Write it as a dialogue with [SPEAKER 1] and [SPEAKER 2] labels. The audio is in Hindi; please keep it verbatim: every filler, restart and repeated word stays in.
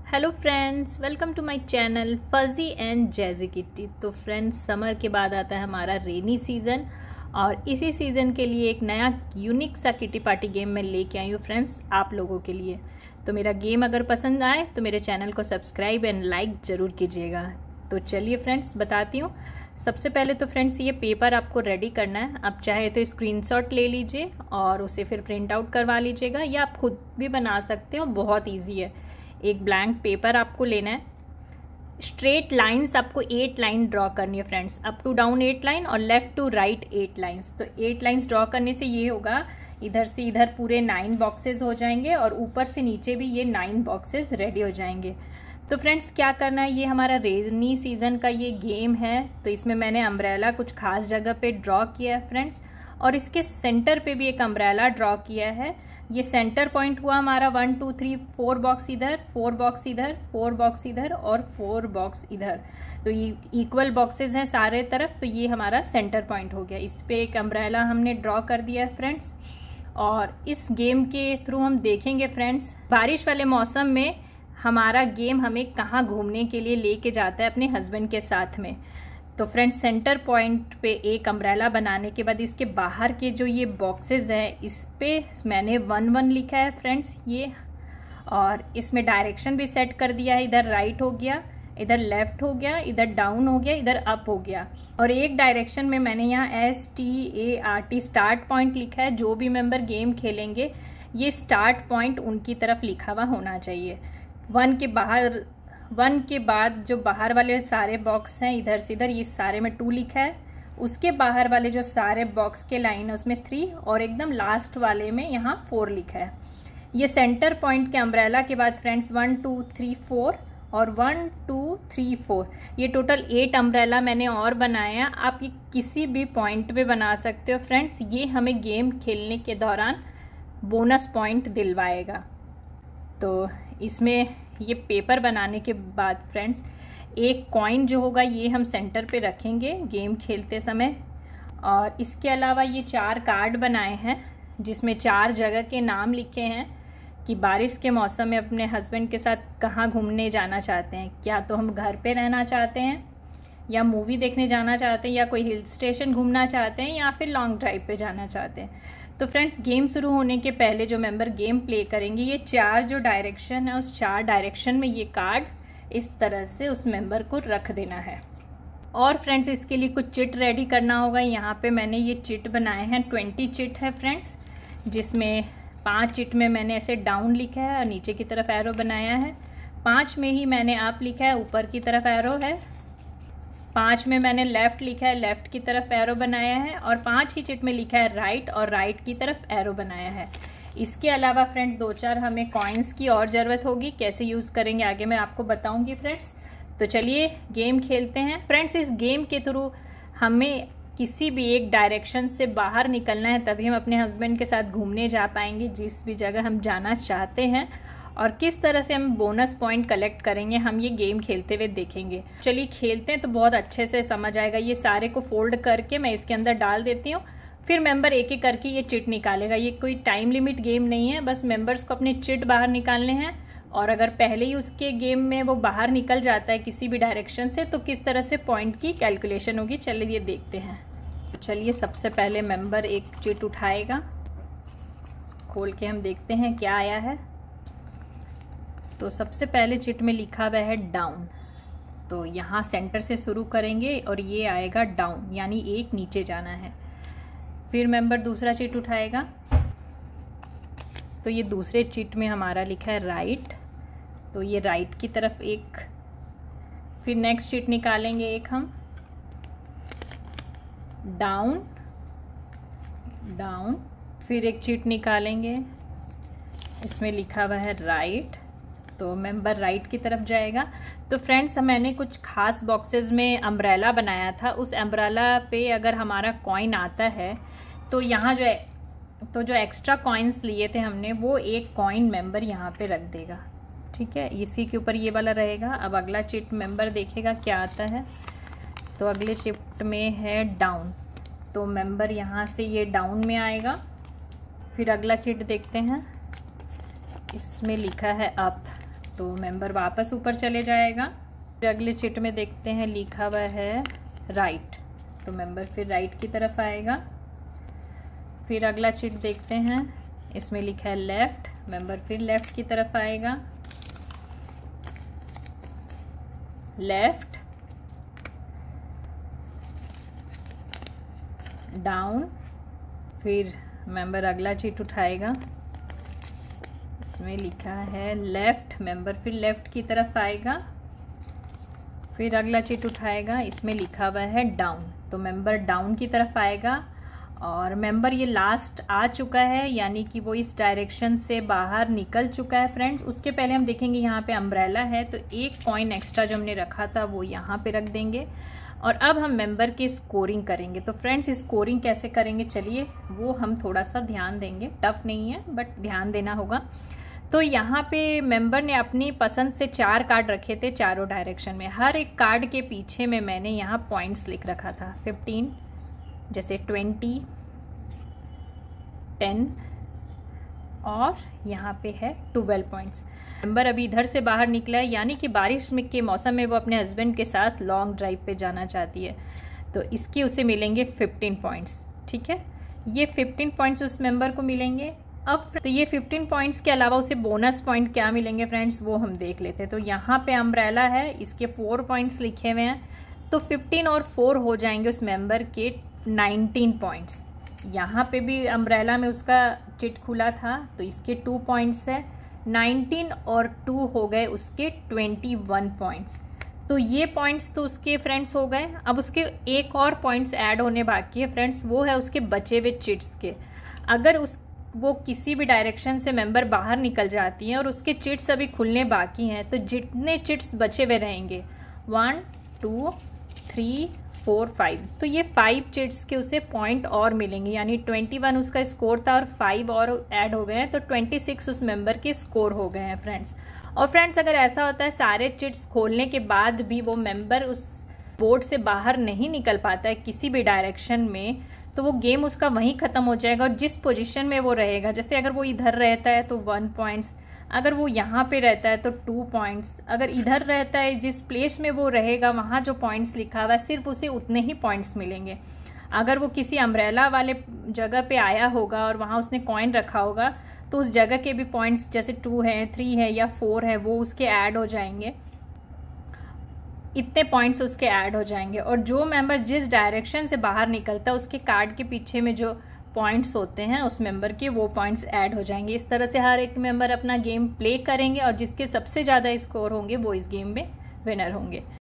[SPEAKER 1] Hello friends, welcome to my channel fuzzy and jazzy kitty. तो फ्रेंड्स, समर के बाद आता है हमारा रेनी सीज़न और इसी सीज़न के लिए एक नया यूनिक सा किटी पार्टी गेम मैं लेके आई हूँ फ्रेंड्स आप लोगों के लिए। तो मेरा गेम अगर पसंद आए तो मेरे चैनल को सब्सक्राइब एंड लाइक ज़रूर कीजिएगा। तो चलिए फ्रेंड्स बताती हूँ। सबसे पहले तो फ्रेंड्स ये पेपर आपको रेडी करना है। आप चाहे तो स्क्रीनशॉट ले लीजिए और उसे फिर प्रिंट आउट करवा लीजिएगा, या आप खुद भी बना सकते हो, बहुत ईजी है। एक ब्लैंक पेपर आपको लेना है। स्ट्रेट लाइंस आपको एट लाइन ड्रॉ करनी है friends, up to down eight line और left to right eight lines. तो एट लाइंस ड्रॉ करने से ये होगा, इधर से इधर पूरे नाइन बॉक्सेस हो जाएंगे और ऊपर से नीचे भी ये नाइन बॉक्सेस रेडी हो जाएंगे। तो फ्रेंड्स क्या करना है, ये हमारा रेनी सीजन का ये गेम है। तो इसमें मैंने अम्ब्रेला कुछ खास जगह पे ड्रॉ किया है फ्रेंड्स, और इसके सेंटर पे भी एक अम्ब्रेला ड्रॉ किया है। ये सेंटर पॉइंट हुआ हमारा one two three four box इधर, फोर बॉक्स इधर, फोर बॉक्स इधर और फोर बॉक्स इधर। तो ये इक्वल बॉक्सेस हैं सारे तरफ, तो ये हमारा सेंटर पॉइंट हो गया। इस पे एक अम्ब्रेला हमने ड्रॉ कर दिया है फ्रेंड्स। और इस गेम के थ्रू हम देखेंगे फ्रेंड्स, बारिश वाले मौसम में हमारा गेम हमें कहाँ घूमने के लिए लेके जाता है अपने हस्बैंड के साथ में। तो फ्रेंड्स, सेंटर पॉइंट पे एक अम्ब्रेला बनाने के बाद इसके बाहर के जो ये बॉक्सेस हैं, इस पे मैंने वन वन लिखा है फ्रेंड्स ये, और इसमें डायरेक्शन भी सेट कर दिया है। इधर राइट हो गया, इधर लेफ्ट हो गया, इधर डाउन हो गया, इधर अप हो गया। और एक डायरेक्शन में मैंने यहाँ S T A R T start point लिखा है। जो भी मेंबर गेम खेलेंगे ये स्टार्ट पॉइंट उनकी तरफ लिखा हुआ होना चाहिए। वन के बाहर वन के बाद जो बाहर वाले सारे बॉक्स हैं इधर से इधर, ये सारे में टू लिखा है। उसके बाहर वाले जो सारे बॉक्स के लाइन है उसमें थ्री, और एकदम लास्ट वाले में यहाँ फोर लिखा है। ये सेंटर पॉइंट के अम्ब्रेला के बाद friends one two three four और वन टू थ्री फोर, ये टोटल एट अम्ब्रेला मैंने और बनाया। आप ये किसी भी पॉइंट पे बना सकते हो फ्रेंड्स। ये हमें गेम खेलने के दौरान बोनस पॉइंट दिलवाएगा। तो इसमें ये पेपर बनाने के बाद फ्रेंड्स, एक कॉइन जो होगा ये हम सेंटर पे रखेंगे गेम खेलते समय। और इसके अलावा ये चार कार्ड बनाए हैं जिसमें चार जगह के नाम लिखे हैं कि बारिश के मौसम में अपने हस्बैंड के साथ कहाँ घूमने जाना चाहते हैं। क्या तो हम घर पे रहना चाहते हैं, या मूवी देखने जाना चाहते हैं, या कोई हिल स्टेशन घूमना चाहते हैं, या फिर लॉन्ग ड्राइव पे जाना चाहते हैं। तो फ्रेंड्स, गेम शुरू होने के पहले जो मेंबर गेम प्ले करेंगे, ये चार जो डायरेक्शन है उस चार डायरेक्शन में ये कार्ड इस तरह से उस मेंबर को रख देना है। और फ्रेंड्स, इसके लिए कुछ चिट रेडी करना होगा। यहाँ पे मैंने ये चिट बनाए हैं, ट्वेंटी चिट है फ्रेंड्स, जिसमें पाँच चिट में मैंने ऐसे डाउन लिखा है और नीचे की तरफ एरो बनाया है। पाँच में ही मैंने अप लिखा है, ऊपर की तरफ एरो है। पाँच में मैंने लेफ़्ट लिखा है, लेफ़्ट की तरफ एरो बनाया है। और पांच ही चिट में लिखा है राइट, और राइट की तरफ एरो बनाया है। इसके अलावा फ्रेंड दो चार हमें कॉइन्स की और ज़रूरत होगी। कैसे यूज़ करेंगे आगे मैं आपको बताऊंगी फ्रेंड्स। तो चलिए गेम खेलते हैं फ्रेंड्स। इस गेम के थ्रू हमें किसी भी एक डायरेक्शन से बाहर निकलना है, तभी हम अपने हस्बैंड के साथ घूमने जा पाएंगे जिस भी जगह हम जाना चाहते हैं। और किस तरह से हम बोनस पॉइंट कलेक्ट करेंगे हम ये गेम खेलते हुए देखेंगे। चलिए खेलते हैं तो बहुत अच्छे से समझ आएगा। ये सारे को फोल्ड करके मैं इसके अंदर डाल देती हूँ, फिर मेंबर एक एक करके ये चिट निकालेगा। ये कोई टाइम लिमिट गेम नहीं है, बस मेंबर्स को अपने चिट बाहर निकालने हैं। और अगर पहले ही उसके गेम में वो बाहर निकल जाता है किसी भी डायरेक्शन से, तो किस तरह से पॉइंट की कैलकुलेशन होगी, चलिए ये देखते हैं। चलिए सबसे पहले मेंबर एक चिट उठाएगा, खोल के हम देखते हैं क्या आया है। तो सबसे पहले चिट में लिखा हुआ है डाउन, तो यहाँ सेंटर से शुरू करेंगे और ये आएगा डाउन, यानी एक नीचे जाना है। फिर मेंबर दूसरा चिट उठाएगा, तो ये दूसरे चिट में हमारा लिखा है राइट, तो ये राइट की तरफ एक। फिर नेक्स्ट चिट निकालेंगे एक हम, डाउन डाउन। फिर एक चिट निकालेंगे, इसमें लिखा हुआ है राइट, तो मेंबर राइट की तरफ जाएगा। तो फ्रेंड्स, मैंने कुछ खास बॉक्सेस में अम्ब्रेला बनाया था। उस अम्ब्रेला पे अगर हमारा कॉइन आता है तो यहाँ जो है, तो जो एक्स्ट्रा कॉइन्स लिए थे हमने, वो एक कॉइन मेंबर यहाँ पे रख देगा। ठीक है, इसी के ऊपर ये वाला रहेगा। अब अगला चिट मेंबर देखेगा क्या आता है। तो अगले चिट में है डाउन, तो मेंबर यहाँ से ये डाउन में आएगा। फिर अगला चिट देखते हैं, इसमें लिखा है अप, तो मेंबर वापस ऊपर चले जाएगा। फिर अगले चिट में देखते हैं लिखा हुआ है राइट, तो मेंबर फिर राइट की तरफ आएगा। फिर अगला चिट देखते हैं, इसमें लिखा है लेफ्ट, मेंबर फिर लेफ्ट की तरफ आएगा। लेफ्ट, डाउन, फिर मेंबर अगला चिट उठाएगा, इसमें लिखा है लेफ्ट, मेंबर फिर लेफ्ट की तरफ आएगा। फिर अगला चिट उठाएगा, इसमें लिखा हुआ है डाउन, तो मेंबर डाउन की तरफ आएगा। और मेंबर ये लास्ट आ चुका है, यानी कि वो इस डायरेक्शन से बाहर निकल चुका है फ्रेंड्स। उसके पहले हम देखेंगे यहाँ पे अम्ब्रेला है, तो एक कॉइन एक्स्ट्रा जो हमने रखा था वो यहाँ पे रख देंगे। और अब हम मेंबर की स्कोरिंग करेंगे। तो फ्रेंड्स स्कोरिंग कैसे करेंगे, चलिए वो हम थोड़ा सा ध्यान देंगे। टफ नहीं है बट ध्यान देना होगा। तो यहाँ पे मेंबर ने अपनी पसंद से चार कार्ड रखे थे चारों डायरेक्शन में। हर एक कार्ड के पीछे में मैंने यहाँ पॉइंट्स लिख रखा था, फिफ्टीन, जैसे ट्वेंटी, टेन और यहाँ पे है ट्वेल्व पॉइंट्स। मेंबर अभी इधर से बाहर निकला है, यानी कि बारिश में के मौसम में वो अपने हस्बैंड के साथ लॉन्ग ड्राइव पे जाना चाहती है, तो इसके उसे मिलेंगे फिफ्टीन पॉइंट्स। ठीक है, ये फिफ्टीन पॉइंट्स उस मेंबर को मिलेंगे। अब तो ये फिफ्टीन पॉइंट्स के अलावा उसे बोनस पॉइंट क्या मिलेंगे फ्रेंड्स, वो हम देख लेते हैं। तो यहाँ पे अम्ब्रेला है, इसके फोर पॉइंट्स लिखे हुए हैं, तो फिफ्टीन और फोर हो जाएंगे उस मेंबर के नाइनटीन पॉइंट्स। यहाँ पे भी अम्ब्रेला में उसका चिट खुला था, तो इसके टू पॉइंट्स है, नाइनटीन और टू हो गए उसके ट्वेंटी वन पॉइंट्स। तो ये पॉइंट्स तो उसके फ्रेंड्स हो गए। अब उसके एक और पॉइंट्स ऐड होने बाकी है फ्रेंड्स, वो है उसके बचे हुए चिट्स के। अगर उस वो किसी भी डायरेक्शन से मेंबर बाहर निकल जाती हैं और उसके चिट्स अभी खुलने बाकी हैं, तो जितने चिट्स बचे हुए रहेंगे, one two three four five, तो ये फाइव चिट्स के उसे पॉइंट और मिलेंगे, यानी ट्वेंटी वन उसका स्कोर था और फाइव और ऐड हो गए हैं, तो ट्वेंटी सिक्स उस मेंबर के स्कोर हो गए हैं फ्रेंड्स। और फ्रेंड्स अगर ऐसा होता है सारे चिट्स खोलने के बाद भी वो मेंबर उस बोर्ड से बाहर नहीं निकल पाता है किसी भी डायरेक्शन में, तो वो गेम उसका वहीं ख़त्म हो जाएगा। और जिस पोजीशन में वो रहेगा, जैसे अगर वो इधर रहता है तो वन पॉइंट्स, अगर वो यहाँ पे रहता है तो टू पॉइंट्स, अगर इधर रहता है जिस प्लेस में वो रहेगा वहाँ जो पॉइंट्स लिखा हुआ है सिर्फ उसे उतने ही पॉइंट्स मिलेंगे। अगर वो किसी अम्ब्रेला वाले जगह पे आया होगा और वहाँ उसने कॉइन रखा होगा, तो उस जगह के भी पॉइंट्स जैसे टू है, थ्री है या फोर है, वो उसके ऐड हो जाएंगे, इतने पॉइंट्स उसके ऐड हो जाएंगे। और जो मेंबर जिस डायरेक्शन से बाहर निकलता है उसके कार्ड के पीछे में जो पॉइंट्स होते हैं उस मेंबर के, वो पॉइंट्स ऐड हो जाएंगे। इस तरह से हर एक मेंबर अपना गेम प्ले करेंगे और जिसके सबसे ज़्यादा स्कोर होंगे वो इस गेम में विनर होंगे।